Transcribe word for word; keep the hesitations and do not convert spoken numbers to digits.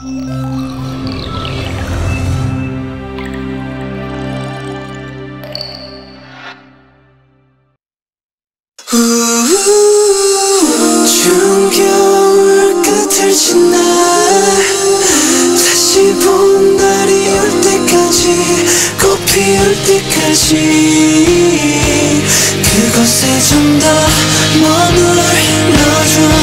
추운 겨울 끝을 지나 다시 봄 날이 올 때까지 꽃 피울 때까지 그곳에 좀 더 머물러줘.